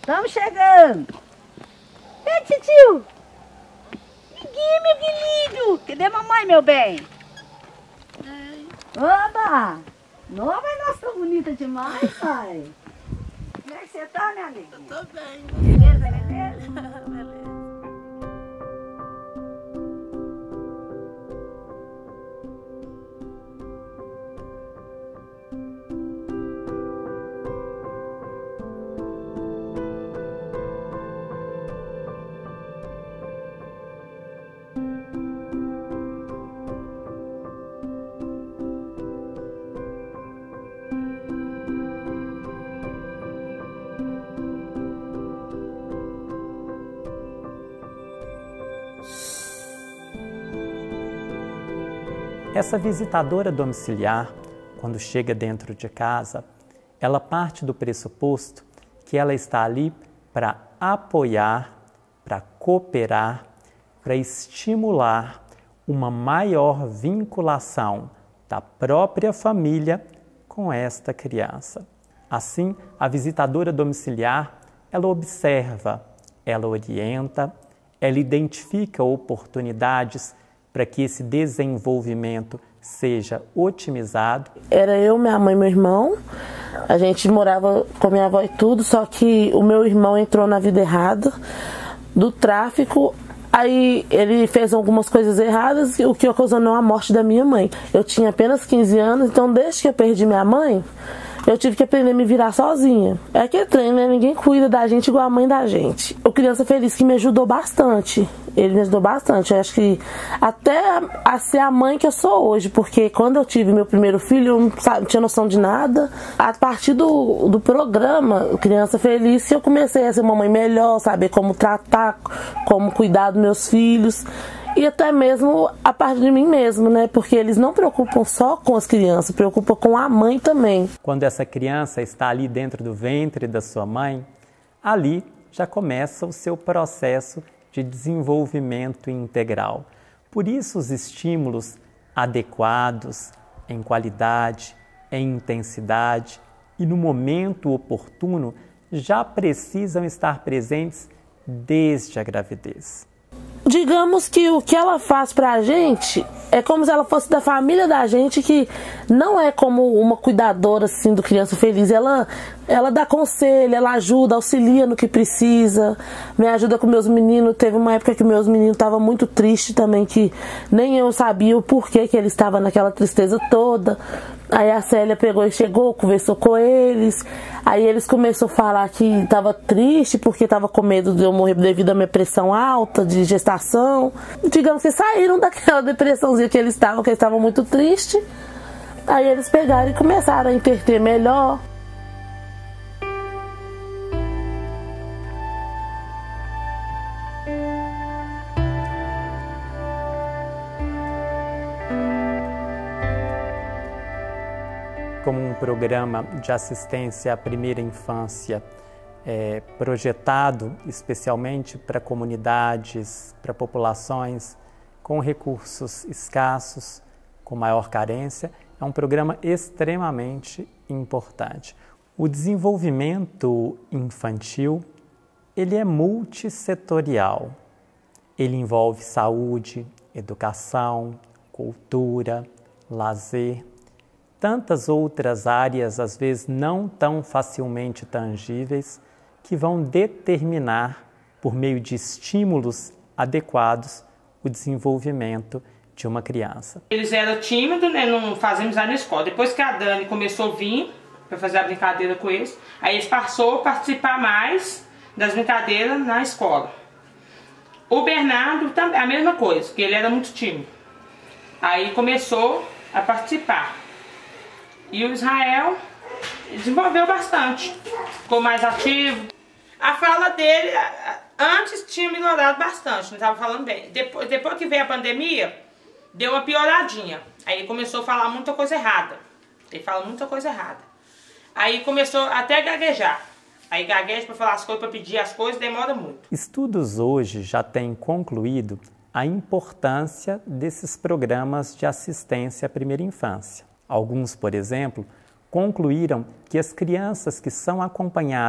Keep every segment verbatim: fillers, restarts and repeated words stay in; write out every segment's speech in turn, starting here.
Estamos chegando. Ei, tio. Iguinho, meu querido. Cadê a mamãe, meu bem? Ei. Oba. Nova, nossa, tá bonita demais, pai. Como é que você tá, minha amiga? Eu tô bem. Beleza, beleza? Beleza. Essa visitadora domiciliar, quando chega dentro de casa, ela parte do pressuposto que ela está ali para apoiar, para cooperar, para estimular uma maior vinculação da própria família com esta criança. Assim, a visitadora domiciliar, ela observa, ela orienta, ela identifica oportunidades para que esse desenvolvimento seja otimizado. Era eu, minha mãe e meu irmão. A gente morava com minha avó e tudo, só que o meu irmão entrou na vida errada, do tráfico. Aí ele fez algumas coisas erradas, o que ocasionou a morte da minha mãe. Eu tinha apenas quinze anos, então desde que eu perdi minha mãe, eu tive que aprender a me virar sozinha. É aquele trem, né? Ninguém cuida da gente igual a mãe da gente. O Criança Feliz que me ajudou bastante. Ele me ajudou bastante. Eu acho que até a ser a mãe que eu sou hoje. Porque quando eu tive meu primeiro filho, eu não, sabe, não tinha noção de nada. A partir do, do programa Criança Feliz, eu comecei a ser uma mãe melhor, saber como tratar, como cuidar dos meus filhos. E até mesmo a parte de mim mesmo, né? Porque eles não preocupam só com as crianças, preocupam com a mãe também. Quando essa criança está ali dentro do ventre da sua mãe, ali já começa o seu processo de desenvolvimento integral. Por isso os estímulos adequados, em qualidade, em intensidade e no momento oportuno já precisam estar presentes desde a gravidez. Digamos que o que ela faz pra gente é como se ela fosse da família da gente, que não é como uma cuidadora assim do Criança Feliz. Ela, ela dá conselho, ela ajuda, auxilia no que precisa, me ajuda com meus meninos. Teve uma época que meus meninos estavam muito tristes também, que nem eu sabia o porquê que eles estavam naquela tristeza toda. Aí a Célia pegou e chegou, conversou com eles. Aí eles começaram a falar que estava triste porque estava com medo de eu morrer devido à minha pressão alta de gestação. Digamos que saíram daquela depressãozinha que eles estavam, que eles estavam muito tristes. Aí eles pegaram e começaram a interter melhor. Como um programa de assistência à primeira infância é, projetado especialmente para comunidades, para populações com recursos escassos, com maior carência, é um programa extremamente importante. O desenvolvimento infantil, ele é multissetorial. Ele envolve saúde, educação, cultura, lazer, tantas outras áreas, às vezes não tão facilmente tangíveis, que vão determinar, por meio de estímulos adequados, o desenvolvimento de uma criança. Eles eram tímidos, né, não faziam amizade na escola. Depois que a Dani começou a vir para fazer a brincadeira com eles, aí eles passaram a participar mais das brincadeiras na escola. O Bernardo também, a mesma coisa, porque ele era muito tímido. Aí começou a participar. E o Israel desenvolveu bastante, ficou mais ativo. A fala dele, antes tinha melhorado bastante, não estava falando bem. Depois, depois que veio a pandemia, deu uma pioradinha. Aí ele começou a falar muita coisa errada. Ele fala muita coisa errada. Aí começou até a gaguejar. Aí gagueja para falar as coisas, para pedir as coisas, demora muito. Estudos hoje já têm concluído a importância desses programas de assistência à primeira infância. Alguns, por exemplo, concluíram que as crianças que são acompanhadas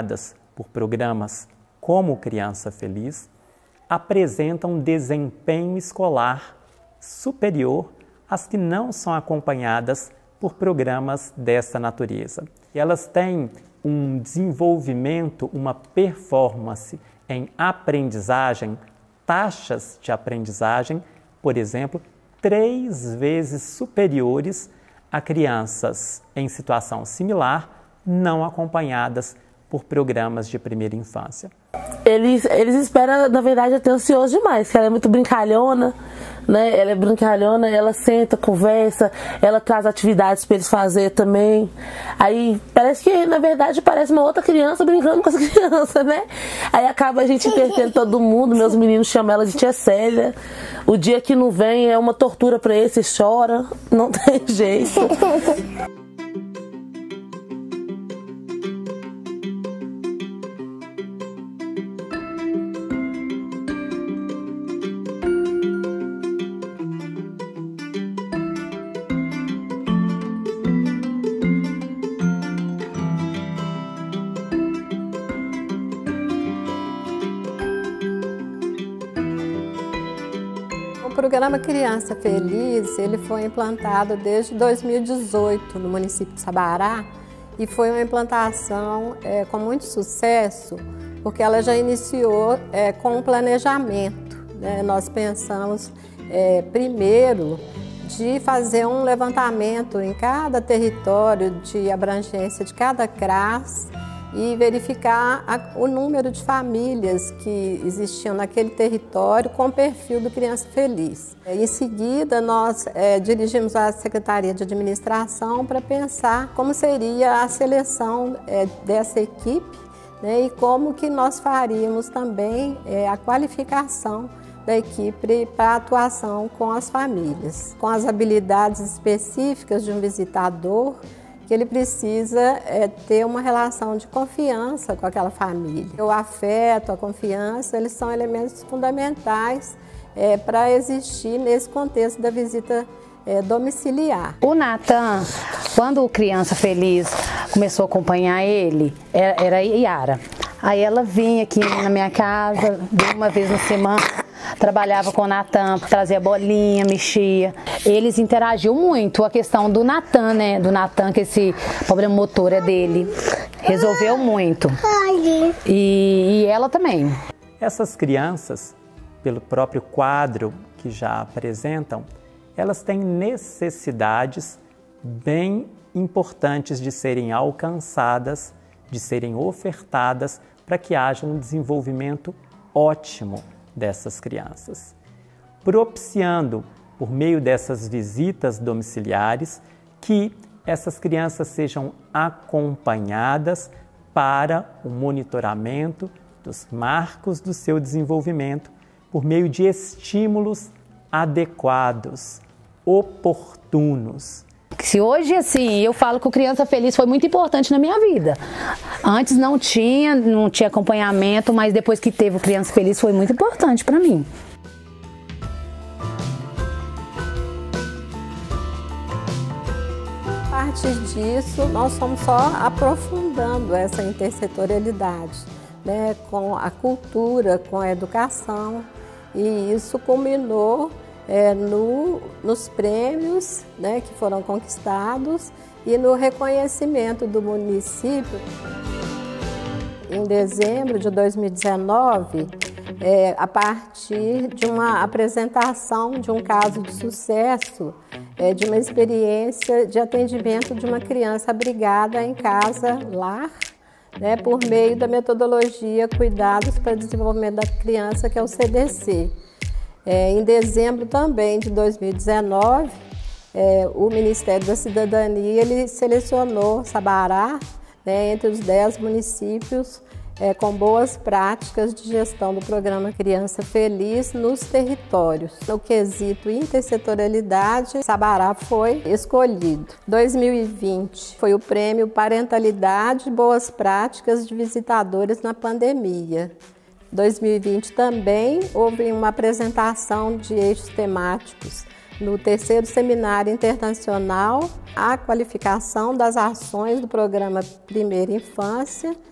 por programas como Criança Feliz apresentam desempenho escolar superior às que não são acompanhadas por programas dessa natureza. E elas têm um desenvolvimento, uma performance em aprendizagem, taxas de aprendizagem, por exemplo, três vezes superiores a crianças em situação similar, não acompanhadas por programas de primeira infância. Eles, eles esperam, na verdade, atencioso demais, porque ela é muito brincalhona, né? Ela é brincalhona, ela senta, conversa, ela traz atividades para eles fazer também. Aí parece que, na verdade, parece uma outra criança brincando com as crianças, né? Aí acaba a gente entendendo todo mundo, meus meninos chamam ela de tia Célia. O dia que não vem é uma tortura para eles, eles choram, não tem jeito. O programa Criança Feliz, ele foi implantado desde dois mil e dezoito no município de Sabará e foi uma implantação é, com muito sucesso, porque ela já iniciou é, com um planejamento, né? Nós pensamos é, primeiro de fazer um levantamento em cada território de abrangência de cada C R A S e verificar a, o número de famílias que existiam naquele território com o perfil do Criança Feliz. Em seguida, nós é, dirigimos à Secretaria de Administração para pensar como seria a seleção é, dessa equipe, né, e como que nós faríamos também é, a qualificação da equipe para atuação com as famílias, com as habilidades específicas de um visitador, que ele precisa é, ter uma relação de confiança com aquela família. O afeto, a confiança, eles são elementos fundamentais é, para existir nesse contexto da visita é, domiciliar. O Natan, quando o Criança Feliz começou a acompanhar ele, era, era a Yara. Aí ela vinha aqui na minha casa, uma vez na semana, trabalhava com o Natan, trazia bolinha, mexia. Eles interagiam muito. A questão do Natan, né? Do Natan, que esse problema motor é dele. Resolveu muito. E, e ela também. Essas crianças, pelo próprio quadro que já apresentam, elas têm necessidades bem importantes de serem alcançadas, de serem ofertadas para que haja um desenvolvimento ótimo dessas crianças, propiciando, por meio dessas visitas domiciliares, que essas crianças sejam acompanhadas para o monitoramento dos marcos do seu desenvolvimento por meio de estímulos adequados, oportunos. Se hoje, assim, eu falo que o Criança Feliz foi muito importante na minha vida. Antes não tinha, não tinha acompanhamento, mas depois que teve o Criança Feliz foi muito importante para mim. A partir disso, nós fomos só aprofundando essa intersetorialidade, né, com a cultura, com a educação, e isso culminou É, no, nos prêmios, né, que foram conquistados e no reconhecimento do município. Em dezembro de dois mil e dezenove, é, a partir de uma apresentação de um caso de sucesso, é, de uma experiência de atendimento de uma criança abrigada em casa, lar, né, por meio da metodologia Cuidados para o Desenvolvimento da Criança, que é o C D C. É, em dezembro também de dois mil e dezenove, é, o Ministério da Cidadania ele selecionou Sabará, né, entre os dez municípios é, com boas práticas de gestão do programa Criança Feliz nos territórios. No quesito intersetorialidade, Sabará foi escolhido. dois mil e vinte foi o prêmio Parentalidade e Boas Práticas de Visitadores na Pandemia. dois mil e vinte também houve uma apresentação de eixos temáticos no terceiro Seminário Internacional, a qualificação das ações do programa Primeira Infância,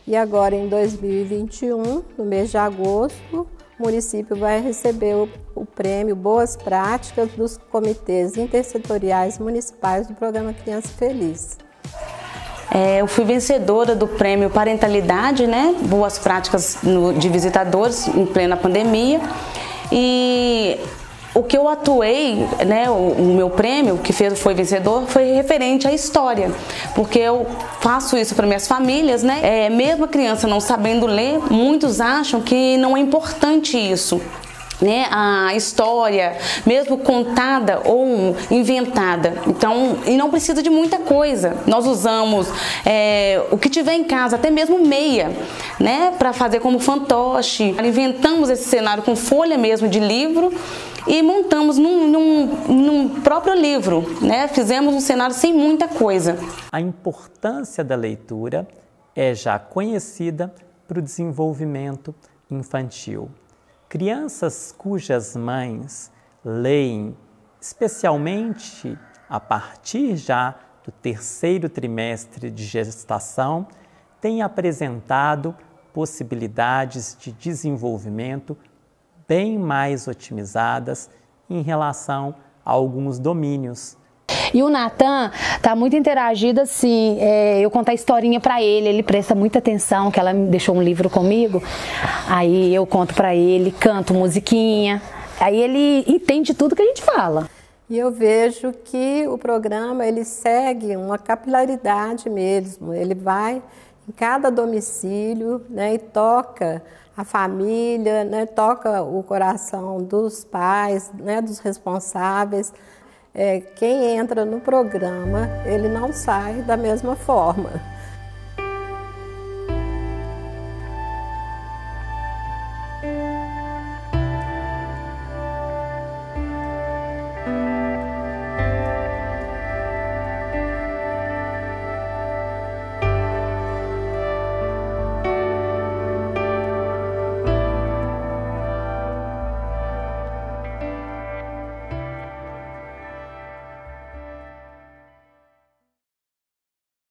E agora, em dois mil e vinte e um, no mês de agosto, o município vai receber o, o prêmio Boas Práticas dos Comitês Intersetoriais Municipais do Programa Criança Feliz. É, eu fui vencedora do prêmio Parentalidade, né? Boas Práticas no, de Visitadores em plena pandemia. E o que eu atuei, né, o, o meu prêmio, que fez, foi vencedor, foi referente à história, porque eu faço isso para minhas famílias, né? É, mesmo a criança não sabendo ler, muitos acham que não é importante isso. Né, a história, mesmo contada ou inventada, então, e não precisa de muita coisa. Nós usamos é, o que tiver em casa, até mesmo meia, né, para fazer como fantoche. Inventamos esse cenário com folha mesmo de livro e montamos num, num, num próprio livro, né? Fizemos um cenário sem muita coisa. A importância da leitura é já conhecida para o desenvolvimento infantil. Crianças cujas mães leem, especialmente a partir já do terceiro trimestre de gestação, têm apresentado possibilidades de desenvolvimento bem mais otimizadas em relação a alguns domínios. E o Natan tá muito interagido assim, é, eu contar historinha para ele, ele presta muita atenção, que ela me deixou um livro comigo, aí eu conto para ele, canto musiquinha, aí ele entende tudo que a gente fala. E eu vejo que o programa ele segue uma capilaridade mesmo, ele vai em cada domicílio, né, e toca a família, né, toca o coração dos pais, né, dos responsáveis. É, quem entra no programa, ele não sai da mesma forma.